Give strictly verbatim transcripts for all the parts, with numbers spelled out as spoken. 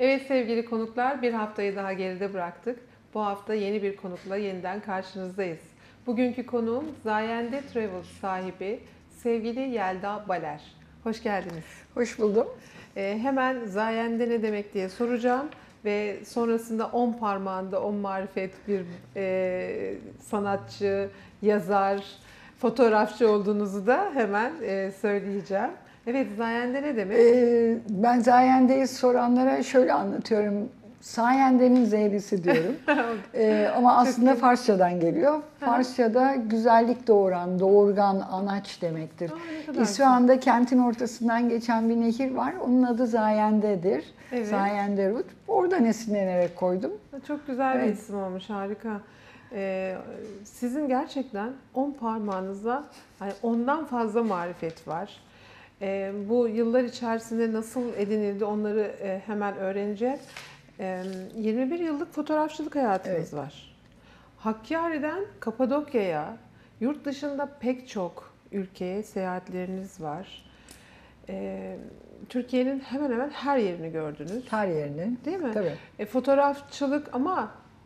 Evet sevgili konuklar, bir haftayı daha geride bıraktık. Bu hafta yeni bir konukla yeniden karşınızdayız. Bugünkü konuğum Zayende Travel sahibi sevgili Yelda Baler. Hoş geldiniz. Hoş buldum. Ee, hemen Zayende ne demek diye soracağım ve sonrasında on parmağında on marifet bir e, sanatçı, yazar, fotoğrafçı olduğunuzu da hemen e, söyleyeceğim. Evet, Zayende ne demek? Ee, ben Zayende'yi soranlara şöyle anlatıyorum. Sayende'nin Z'lisi diyorum. ee, ama aslında Farsçadan geliyor. Farsçada güzellik doğuran, doğurgan, anaç demektir. Aa, İsfahan'da kentin ortasından geçen bir nehir var. Onun adı Zayende'dir. Evet. Zayende Rut. Oradan esinlenerek koydum. Çok güzel Evet. bir isim olmuş, harika. Ee, sizin gerçekten on parmağınızda yani ondan fazla marifet var. Ee, bu yıllar içerisinde nasıl edinildi onları e, hemen öğreneceğiz. Ee, yirmi bir yıllık fotoğrafçılık hayatınız Evet. var. Hakkari'den Kapadokya'ya, yurt dışında pek çok ülkeye seyahatleriniz var. Ee, Türkiye'nin hemen hemen her yerini gördünüz. Her yerini. Değil mi? Tabii. E, fotoğrafçılık ama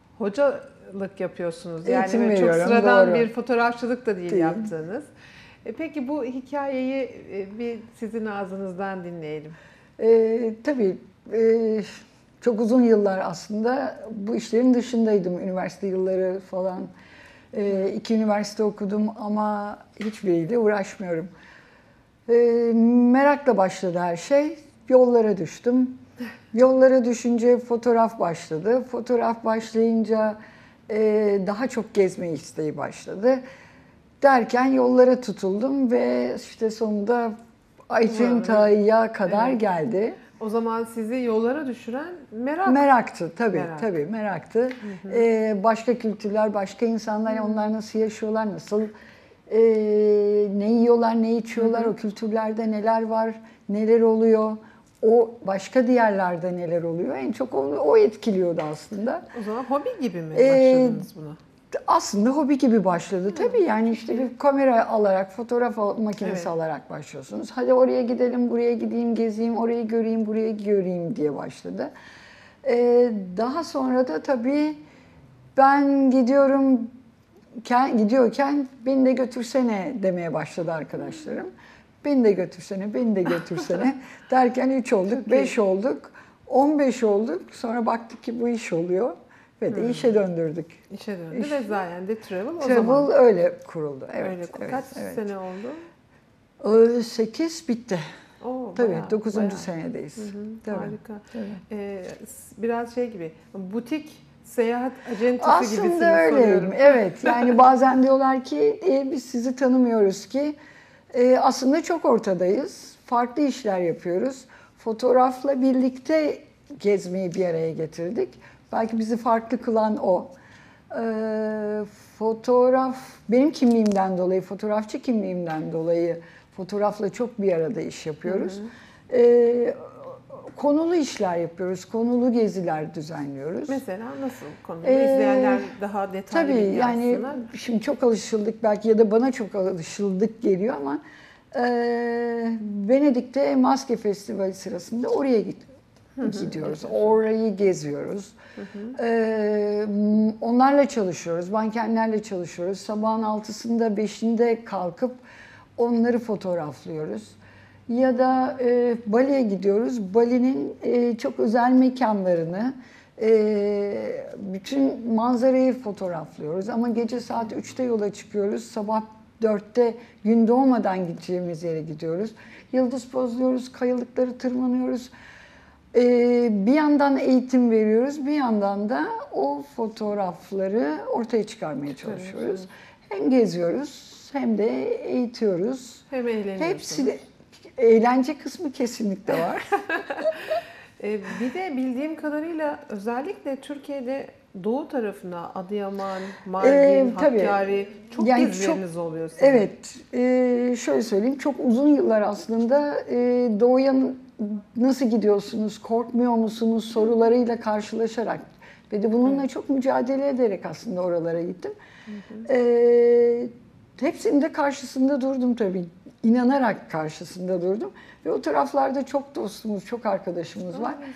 hocalık yapıyorsunuz. Yani Eğitim böyle çok veriyorum, sıradan doğru. bir fotoğrafçılık da değil, Değil. yaptığınız. E, peki bu hikayeyi e, bir sizin ağzınızdan dinleyelim. Ee, tabii e, çok uzun yıllar aslında bu işlerin dışındaydım. Üniversite yılları falan. Ee, iki üniversite okudum ama hiçbiriyle uğraşmıyorum. Ee, merakla başladı her şey. Yollara düştüm. Yollara düşünce fotoğraf başladı. Fotoğraf başlayınca e, daha çok gezme isteği başladı. Derken yollara tutuldum ve işte sonunda Ayçiçeği'ye kadar Evet. geldi. O zaman sizi yollara düşüren merak. Meraktı tabii, Merak. tabii meraktı. Ee, başka kültürler, başka insanlar, onlar nasıl yaşıyorlar, nasıl e, ne yiyorlar, ne içiyorlar, o kültürlerde neler var, neler oluyor, o başka diyarlarda neler oluyor. En çok o, o etkiliyordu aslında. O zaman hobi gibi mi Ee, başladınız buna? Aslında hobi gibi başladı. Tabii yani işte bir kamera alarak, fotoğraf al- makinesi Evet. alarak başlıyorsunuz. Hadi oraya gidelim, buraya gideyim, gezeyim, orayı göreyim, burayı göreyim diye başladı. Ee, daha sonra da tabii ben gidiyorum, ken- gidiyorken beni de götürsene demeye başladı arkadaşlarım. Beni de götürsene, beni de götürsene derken üç olduk, beş olduk, on beş olduk. Sonra baktık ki bu iş oluyor. Ve de işe döndürdük. İşe döndü İş- ve Zayende Travel o Travel zaman. öyle kuruldu. Evet. Öyle. evet, Kaç evet. sene oldu? sekiz bitti. Oo, Tabii bayağı, dokuzuncu bayağı. senedeyiz. Hı hı, Tabii, harika. tabii. Ee, s- biraz şey gibi, butik seyahat acentesi gibisiniz Aslında öyleyim. soruyorum. Evet. Yani bazen diyorlar ki e, biz sizi tanımıyoruz ki. E, aslında çok ortadayız. Farklı işler yapıyoruz. Fotoğrafla birlikte gezmeyi bir araya getirdik. Belki bizi farklı kılan o. E, fotoğraf, benim kimliğimden dolayı, fotoğrafçı kimliğimden dolayı fotoğrafla çok bir arada iş yapıyoruz. Hı hı. E, konulu işler yapıyoruz, konulu geziler düzenliyoruz. Mesela nasıl konu? Ee, İzleyenler daha detaylı Tabii bilgi yani alsınlar. şimdi çok alışıldık belki ya da bana çok alışıldık geliyor ama e, Venedik'te Maske Festivali sırasında oraya git, gidiyoruz. Orayı geziyoruz. E, onlarla çalışıyoruz, mankenlerle çalışıyoruz. Sabahın altısında beşinde kalkıp onları fotoğraflıyoruz. Ya da e, Bali'ye gidiyoruz. Bali'nin e, çok özel mekanlarını, e, bütün manzarayı fotoğraflıyoruz. Ama gece saat üçte yola çıkıyoruz. Sabah dörtte gün doğmadan gideceğimiz yere gidiyoruz. Yıldız pozluyoruz, kayalıkları tırmanıyoruz. E, bir yandan eğitim veriyoruz, bir yandan da o fotoğrafları ortaya çıkarmaya çalışıyoruz. Hem geziyoruz hem de eğitiyoruz. Hem eğleniyorsunuz. Hepsi de, eğlence kısmı kesinlikle var. Ee, bir de bildiğim kadarıyla özellikle Türkiye'de doğu tarafına Adıyaman, Mardin, Ee, tabii. Hakkari çok Yani gezileriniz çok- oluyor sizin. Evet, e, şöyle söyleyeyim, çok uzun yıllar aslında e, doğuya nasıl gidiyorsunuz, korkmuyor musunuz sorularıyla karşılaşarak ve de bununla çok mücadele ederek aslında oralara gittim. E, hepsinin de karşısında durdum tabii, inanarak karşısında durdum ve o taraflarda çok dostumuz, çok arkadaşımız var.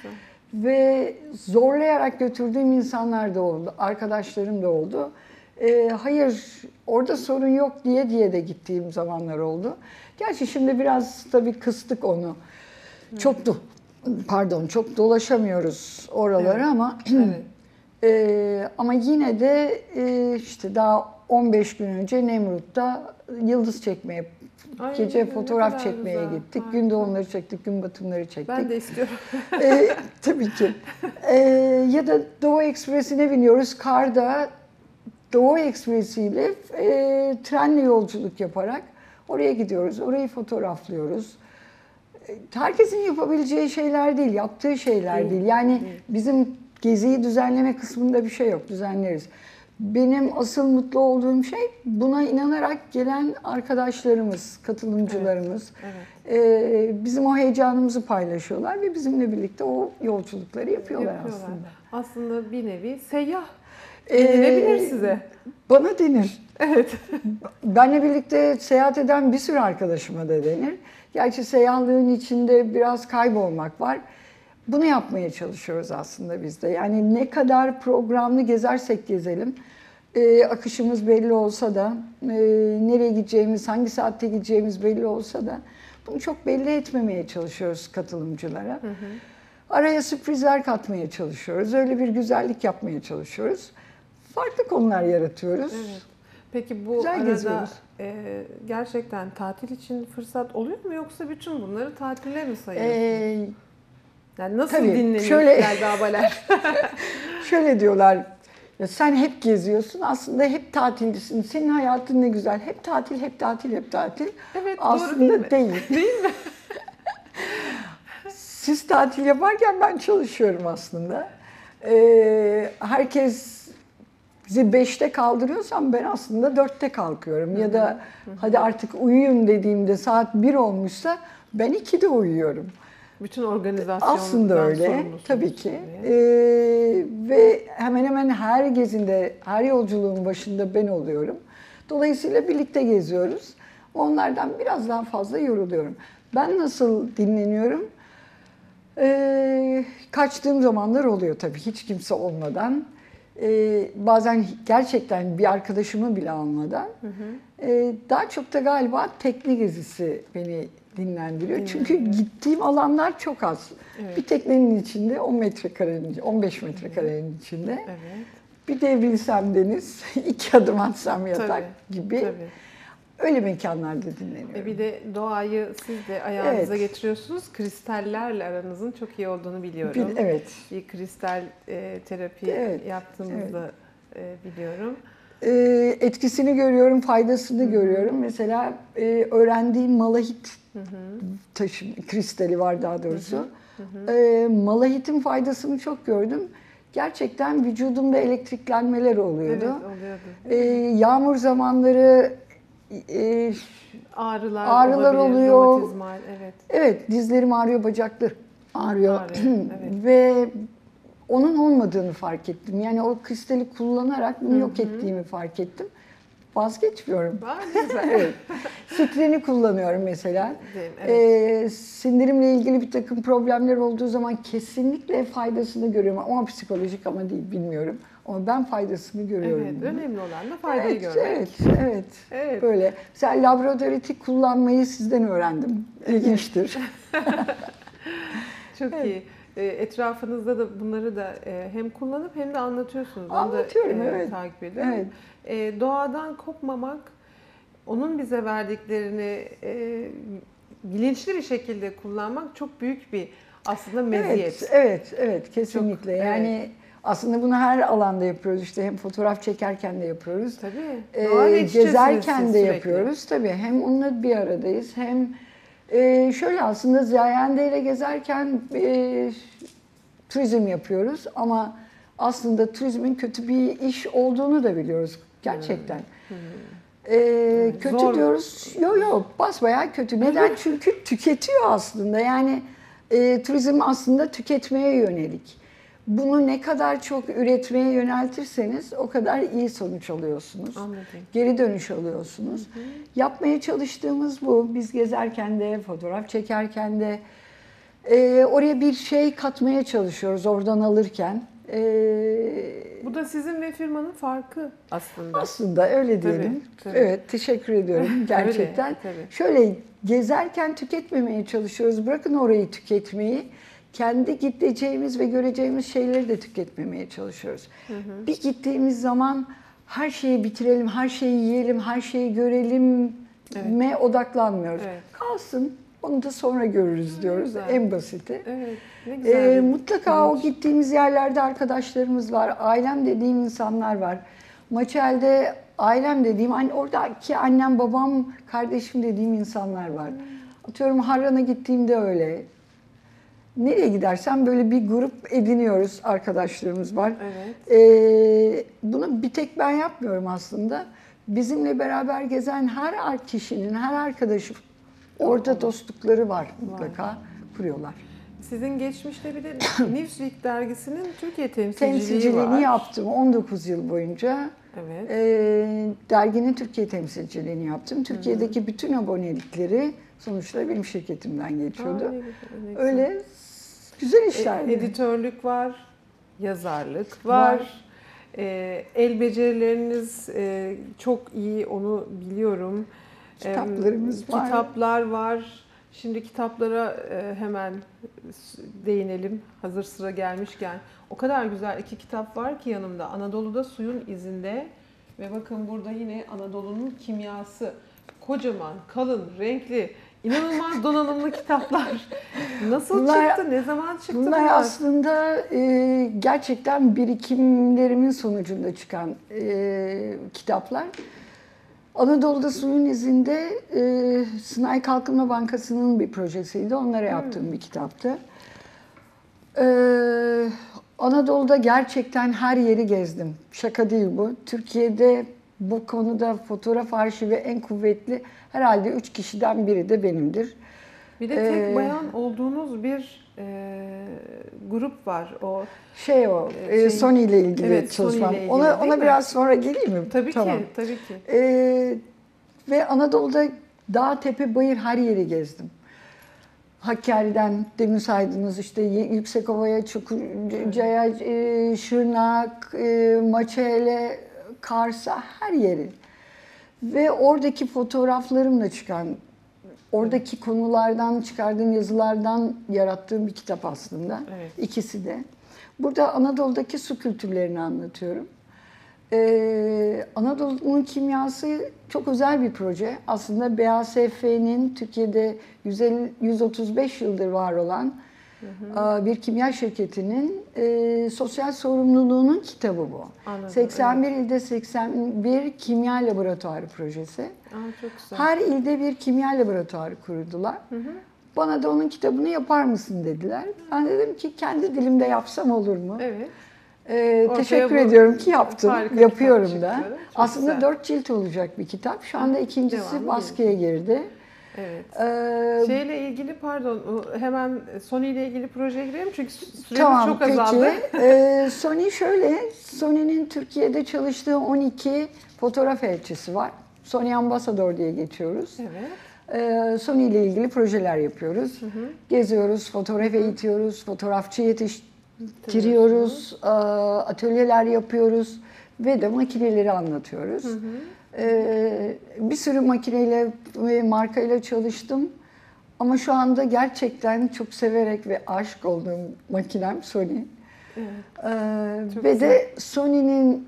ve zorlayarak götürdüğüm insanlar da oldu, arkadaşlarım da oldu. Ee, hayır, orada sorun yok diye diye de gittiğim zamanlar oldu. Gerçi şimdi biraz tabii kıstık onu. Çok do pardon, çok dolaşamıyoruz oraları Evet. ama Evet. e, ama yine de e, işte daha on beş gün önce Nemrut'ta yıldız çekmeye, Ay, gece ne fotoğraf kadar çekmeye güzel, gittik. harika. Gün doğumları çektik, gün batımları çektik. Ben de istiyorum. E, tabii ki. E, ya da Doğu Ekspresi'ne biniyoruz. Karda Doğu Ekspresi ile e, trenle yolculuk yaparak oraya gidiyoruz. Orayı fotoğraflıyoruz. E, Herkesin yapabileceği şeyler değil, yaptığı şeyler Değil, değil. Yani değil. bizim geziyi düzenleme kısmında bir şey yok, düzenleriz. Benim asıl mutlu olduğum şey buna inanarak gelen arkadaşlarımız, katılımcılarımız. Evet. E, bizim o heyecanımızı paylaşıyorlar ve bizimle birlikte o yolculukları yapıyorlar, Yapıyorlar. aslında. Aslında bir nevi seyyah Ee, denilebilir size. Bana denir. Evet. Benle birlikte seyahat eden bir sürü arkadaşıma da denir. Gerçi seyahlığın içinde biraz kaybolmak var. Bunu yapmaya çalışıyoruz aslında biz de. Yani ne kadar programlı gezersek gezelim, e, akışımız belli olsa da, e, nereye gideceğimiz, hangi saatte gideceğimiz belli olsa da bunu çok belli etmemeye çalışıyoruz katılımcılara. Hı hı. Araya sürprizler katmaya çalışıyoruz. Öyle bir güzellik yapmaya çalışıyoruz. Farklı konular yaratıyoruz. Evet. Peki bu Güzel arada geziyoruz. e, gerçekten tatil için fırsat oluyor mu yoksa bütün bunları tatile mi sayıyorsunuz? Ee, yani nasıl tabii, dinlenir şöyle- Yelda Baler? Şöyle diyorlar, ya sen hep geziyorsun, aslında hep tatilcisin. Senin hayatın ne güzel, hep tatil, hep tatil, hep tatil. Evet, doğru aslında değil mi? değil. Değil mi? Siz tatil yaparken ben çalışıyorum aslında. Ee, herkes bizi beşte kaldırıyorsam ben aslında dörtte kalkıyorum. Ya da hadi artık uyuyun dediğimde saat bir olmuşsa ben ikide uyuyorum. Bütün organizasyondan Aslında öyle, sorumlusunuz tabii ki. tabii. Ee, ve hemen hemen her gezinde, her yolculuğun başında ben oluyorum. Dolayısıyla birlikte geziyoruz. Onlardan biraz daha fazla yoruluyorum. Ben nasıl dinleniyorum? Ee, kaçtığım zamanlar oluyor tabii, hiç kimse olmadan. Ee, bazen gerçekten bir arkadaşımı bile almadan. Hı hı. Ee, daha çok da galiba tekne gezisi beni dinlendiriyor. Çünkü gittiğim alanlar çok az. Evet. Bir teknenin içinde on metrekarenin, on beş metrekarenin içinde. Evet. Bir devrilsem deniz, iki adım atsam yatak Tabii, gibi. tabii. Öyle mekanlarda dinleniyorum. E bir de doğayı siz de ayağınıza Evet. getiriyorsunuz. Kristallerle aranızın çok iyi olduğunu biliyorum. Bir- evet. Bir kristal e, terapi Evet, yaptığınızı e, biliyorum. Ee, etkisini görüyorum, faydasını Hı-hı. görüyorum. Mesela e, öğrendiğim malahit Hı-hı. taşı, kristali var daha doğrusu. Hı-hı. E, malahitin faydasını çok gördüm. Gerçekten vücudumda elektriklenmeler oluyordu. Evet, oluyordu. E, yağmur zamanları e, Ağrılar, ağrılar olabilir, oluyor. romatizmal, evet. Evet, dizlerim ağrıyor, bacaklar ağrıyor. Ağrıyor, evet. Ve onun olmadığını fark ettim. Yani o kristali kullanarak bunu Hı hı. yok ettiğimi fark ettim. Vazgeçmiyorum. Var güzel. Evet. Sitrini kullanıyorum mesela. Evet. Ee, sindirimle ilgili bir takım problemler olduğu zaman kesinlikle faydasını görüyorum. Ama psikolojik ama değil, bilmiyorum. Ama ben faydasını görüyorum. Evet, önemli olan da faydayı Evet, görmek. evet, evet, Evet. Böyle. Mesela labradoriti kullanmayı sizden öğrendim. İlginçtir. Çok Evet. iyi. E, Etrafınızda da bunları da e, hem kullanıp hem de anlatıyorsunuz. Onu Anlatıyorum, da, e, evet. takip ediyorum. Evet. E, doğadan kopmamak, onun bize verdiklerini e, bilinçli bir şekilde kullanmak çok büyük bir aslında meziyet. Evet, evet, evet, kesinlikle. Çok, yani evet. aslında bunu her alanda yapıyoruz. İşte hem fotoğraf çekerken de yapıyoruz. Tabii. Ee, Doğayla iç içesiniz gezerken siz de sürekli. yapıyoruz. Tabii hem onunla bir aradayız hem e, şöyle aslında Ziyayende ile gezerken e, turizm yapıyoruz ama aslında turizmin kötü bir iş olduğunu da biliyoruz gerçekten. Hmm. Ee, Evet, kötü zor. diyoruz. Yok yok, basbayağı kötü. Neden? Çünkü tüketiyor aslında. Yani e, turizm aslında tüketmeye yönelik. Bunu ne kadar çok üretmeye yöneltirseniz o kadar iyi sonuç alıyorsunuz. Anladım. Geri dönüş alıyorsunuz. Hı hı. Yapmaya çalıştığımız bu. Biz gezerken de, fotoğraf çekerken de Ee, oraya bir şey katmaya çalışıyoruz oradan alırken. Ee, Bu da sizin ve firmanın farkı aslında. Aslında öyle diyelim. Tabii, tabii. Evet, teşekkür ediyorum gerçekten. Öyle, tabii. Şöyle gezerken tüketmemeye çalışıyoruz. Bırakın orayı tüketmeyi. Kendi gideceğimiz ve göreceğimiz şeyleri de tüketmemeye çalışıyoruz. Hı hı. Bir gittiğimiz zaman her şeyi bitirelim, her şeyi yiyelim, her şeyi görelim evet. me odaklanmıyoruz. Evet. Kalsın, onu da sonra görürüz diyoruz. Güzel. En basiti. Evet, ne güzel. Ee, mutlaka o gittiğimiz yerlerde arkadaşlarımız var, ailem dediğim insanlar var. Maçel'de ailem dediğim, hani oradaki annem, babam, kardeşim dediğim insanlar var. Hmm. Atıyorum Harran'a gittiğimde öyle. Nereye gidersem böyle bir grup ediniyoruz, arkadaşlarımız var. Evet. Ee, bunu bir tek ben yapmıyorum aslında. Bizimle beraber gezen her kişinin, her arkadaşım orada Olur. dostlukları var mutlaka, var. kuruyorlar. Sizin geçmişte bir de Newsweek dergisinin Türkiye temsilciliği Temsilciliğini var. yaptım on dokuz yıl boyunca. Evet. E, derginin Türkiye temsilciliğini yaptım. Türkiye'deki Hı-hı. bütün abonelikleri sonuçta benim şirketimden geçiyordu. Aa, ne güzel, ne güzel. Öyle güzel işlerdi. E, editörlük var, yazarlık var. var. E, el becerileriniz e, çok iyi, onu biliyorum. Kitaplarımız e, var. Kitaplar var. Şimdi kitaplara e, hemen değinelim, hazır sıra gelmişken. O kadar güzel iki kitap var ki yanımda. Anadolu'da Suyun İzinde ve bakın burada yine Anadolu'nun Kimyası. Kocaman, kalın, renkli, inanılmaz donanımlı kitaplar. Nasıl bunlar, çıktı, ne zaman çıktı bunlar? Bunlar aslında e, gerçekten birikimlerimin sonucunda çıkan e, kitaplar. Anadolu'da Suyun İzinde e, Sınai Kalkınma Bankası'nın bir projesiydi. Onlara yaptığım hmm. bir kitaptı. E, Anadolu'da gerçekten her yeri gezdim. Şaka değil bu. Türkiye'de bu konuda fotoğraf arşivi en kuvvetli herhalde üç kişiden biri de benimdir. Bir de tek ee, bayan olduğunuz bir e, grup var. O şey o e, şey, Sony ile ilgili evet, çalışmam. Ile ilgili, ona ona biraz sonra geleyim mi? Tabii tamam. ki, tabii ki. Ee, ve Anadolu'da dağ, tepe, bayır her yeri gezdim. Hakkari'den demin saydınız işte Yüksekova'ya, Çukurca'ya, e, Şırnak, e, Maçel'e, Kars'a her yeri. Ve oradaki fotoğraflarımla çıkan, oradaki evet. konulardan çıkardığım yazılardan yarattığım bir kitap aslında. Evet. İkisi de. Burada Anadolu'daki su kültürlerini anlatıyorum. Ee, Anadolu'nun Kimyası çok özel bir proje. Aslında B A S F'nin Türkiye'de yüz elli, yüz otuz beş yıldır var olan hı hı. bir kimya şirketinin e, sosyal sorumluluğunun kitabı bu. Anladım, seksen bir evet. ilde seksen bir kimya laboratuvarı projesi. Aa, çok güzel. Her ilde bir kimya laboratuvarı kurdular. Hı hı. Bana da onun kitabını yapar mısın dediler. Ben dedim ki kendi dilimde yapsam olur mu? Evet. Ee, teşekkür ediyorum ki yaptım, yapıyorum da. Aslında güzel. dört cilt olacak bir kitap. Şu anda ikincisi Devamlı baskıya girdi. Evet. Ee, Şeyle ilgili pardon, hemen Sony ile ilgili projeye girelim çünkü süremiz tamam, çok azaldı. Peki. ee, Sony şöyle, Sony'nin Türkiye'de çalıştığı on iki fotoğraf elçisi var. Sony Ambassador diye geçiyoruz. Evet. Ee, Sony ile ilgili projeler yapıyoruz. Hı hı. Geziyoruz, fotoğraf eğitiyoruz, fotoğrafçı yetiştiriyoruz, atölyeler yapıyoruz ve de makineleri anlatıyoruz. Hı hı. Ee, bir sürü makineyle ve markayla çalıştım. Ama şu anda gerçekten çok severek ve aşık olduğum makinem Sony. Evet. Ee, ve güzel. de Sony'nin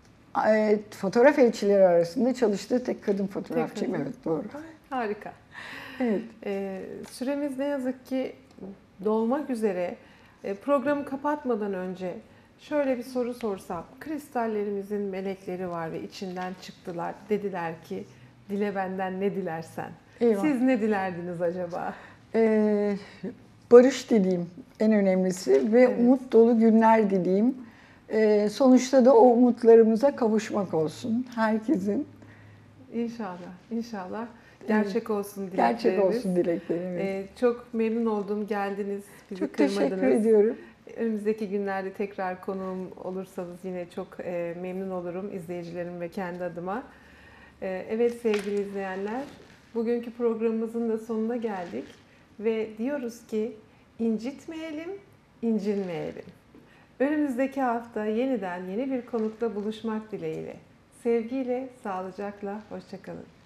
e, fotoğraf elçileri arasında çalıştığı tek kadın fotoğrafçıyım. Evet, doğru. Harika. Evet. Ee, süremiz ne yazık ki dolmak üzere. Ee, programı kapatmadan önce şöyle bir soru sorsam. Kristallerimizin melekleri var ve içinden çıktılar. Dediler ki dile benden ne dilersen. Eyvah. Siz ne dilerdiniz acaba? Ee, barış dileyim en önemlisi ve evet. umut dolu günler dileyim. Ee, sonuçta da o umutlarımıza kavuşmak olsun herkesin. İnşallah, inşallah. Gerçek olsun dileklerimiz. Gerçek olsun dileklerimiz. Ee, çok memnun oldum, geldiniz, bizi çok kırmadınız. Çok teşekkür ediyorum. Önümüzdeki günlerde tekrar konuğum olursanız yine çok e, memnun olurum izleyicilerim ve kendi adıma. E, evet sevgili izleyenler, bugünkü programımızın da sonuna geldik ve diyoruz ki incitmeyelim, incinmeyelim. Önümüzdeki hafta yeniden yeni bir konukla buluşmak dileğiyle. Sevgiyle, sağlıcakla, hoşça kalın.